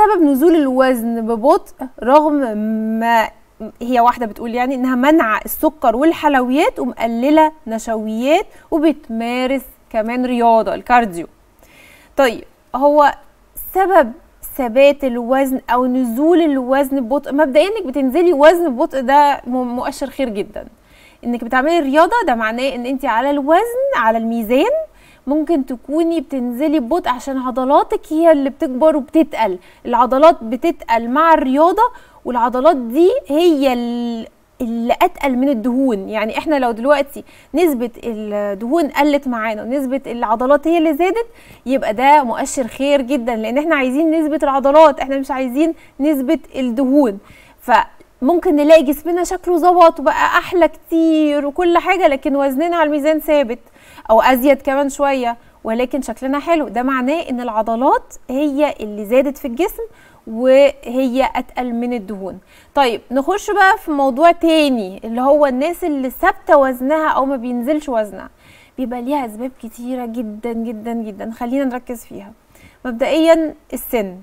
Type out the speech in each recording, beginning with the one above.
سبب نزول الوزن ببطء رغم ما هي واحدة بتقول يعني انها منع السكر والحلويات ومقللة نشويات وبتمارس كمان رياضة الكارديو. طيب هو سبب ثبات الوزن او نزول الوزن ببطء، مبدئيا انك بتنزلي وزن ببطء ده مؤشر خير جدا. انك بتعملي رياضة ده معناه ان انت على الوزن على الميزان ممكن تكوني بتنزلي ببطء عشان عضلاتك هي اللي بتكبر وبتتقل. العضلات بتتقل مع الرياضة، والعضلات دي هي اللي اتقل من الدهون. يعني احنا لو دلوقتي نسبة الدهون قلت معانا ونسبة العضلات هي اللي زادت، يبقى ده مؤشر خير جدا، لان احنا عايزين نسبة العضلات، احنا مش عايزين نسبة الدهون. فممكن نلاقي جسمنا شكله ظبط وبقى احلى كتير وكل حاجة، لكن وزننا على الميزان ثابت او ازيد كمان شوية، ولكن شكلنا حلو. ده معناه ان العضلات هي اللي زادت في الجسم وهي اتقل من الدهون. طيب نخش بقى في موضوع تاني، اللي هو الناس اللي ثابته وزنها او ما بينزلش وزنها. بيبقى ليها اسباب كتيره جدا جدا جدا، خلينا نركز فيها. مبدئيا السن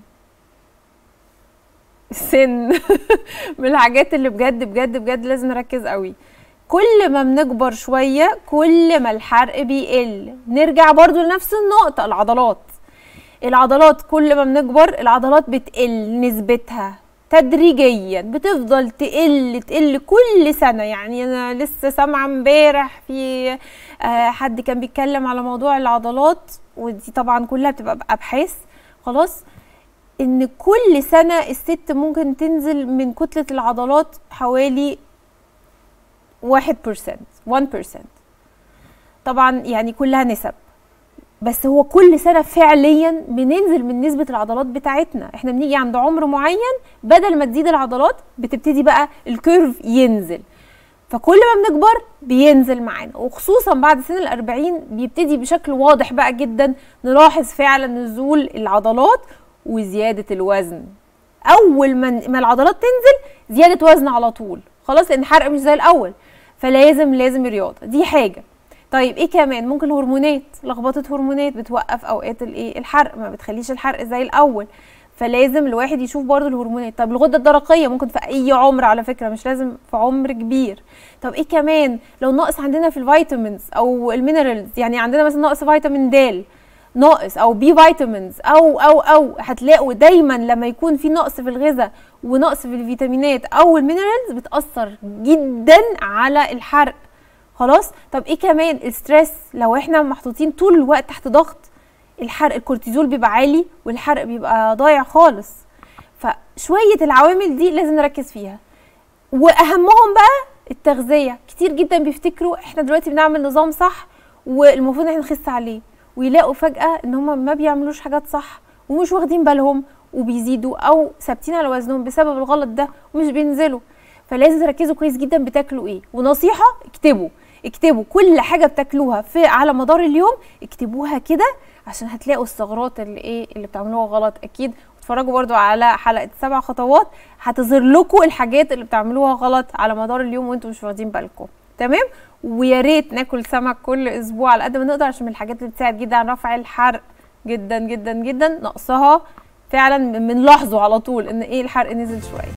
من الحاجات اللي بجد بجد بجد لازم نركز قوي. كل ما بنكبر شويه كل ما الحرق بيقل. نرجع برضو لنفس النقطه، العضلات كل ما بنكبر العضلات بتقل نسبتها تدريجيا، بتفضل تقل كل سنه. يعني انا لسه سامعه امبارح في حد كان بيتكلم على موضوع العضلات، ودي طبعا كلها بتبقى بابحاث خلاص، ان كل سنه الست ممكن تنزل من كتله العضلات حوالي 1%. طبعا يعني كلها نسب، بس هو كل سنة فعليا بننزل من نسبة العضلات بتاعتنا. احنا بنيجي عند عمر معين بدل ما تزيد العضلات بتبتدي بقى الكيرف ينزل، فكل ما بنكبر بينزل معانا، وخصوصا بعد سن ال40 بيبتدي بشكل واضح بقى جدا نلاحظ فعلا نزول العضلات وزيادة الوزن. اول ما العضلات تنزل زيادة وزن على طول خلاص، لان الحرق مش زي الاول، فلازم رياضة. دي حاجة. طيب ايه كمان؟ ممكن الهرمونات، لخبطه هرمونات بتوقف اوقات الحرق، ما بتخليش الحرق زي الاول، فلازم الواحد يشوف برضو الهرمونات. طب الغده الدرقيه ممكن في اي عمر على فكره، مش لازم في عمر كبير. طب ايه كمان؟ لو ناقص عندنا في الفيتامينز او المينرالز، يعني عندنا مثلا ناقص فيتامين د ناقص او بي فيتامينز او هتلاقوا دايما لما يكون في نقص في الغذاء ونقص في الفيتامينات او المينرالز بتاثر جدا على الحرق خلاص. طب ايه كمان؟ الستريس، لو احنا محطوطين طول الوقت تحت ضغط الحرق الكورتيزول بيبقى عالي والحرق بيبقى ضايع خالص. فشويه العوامل دي لازم نركز فيها، واهمهم بقى التغذيه. كتير جدا بيفتكروا احنا دلوقتي بنعمل نظام صح والمفروض احنا نخس عليه، ويلاقوا فجاه ان هم ما بيعملوش حاجات صح ومش واخدين بالهم وبيزيدوا او ثابتين على وزنهم بسبب الغلط ده ومش بينزلوا. فلازم تركزوا كويس جدا بتاكلوا ايه، ونصيحه اكتبوا كل حاجه بتاكلوها على مدار اليوم، اكتبوها كده عشان هتلاقوا الثغرات اللي بتعملوها غلط اكيد. واتفرجوا برضو على حلقه 7 خطوات هتظهر لكم الحاجات اللي بتعملوها غلط على مدار اليوم وانتم مش واخدين بالكم. تمام. ويا ريت ناكل سمك كل اسبوع على قد ما نقدر، عشان من الحاجات اللي بتساعد جدا على رفع الحرق جدا جدا جدا. نقصها فعلا بنلاحظه على طول ان الحرق نزل شويه.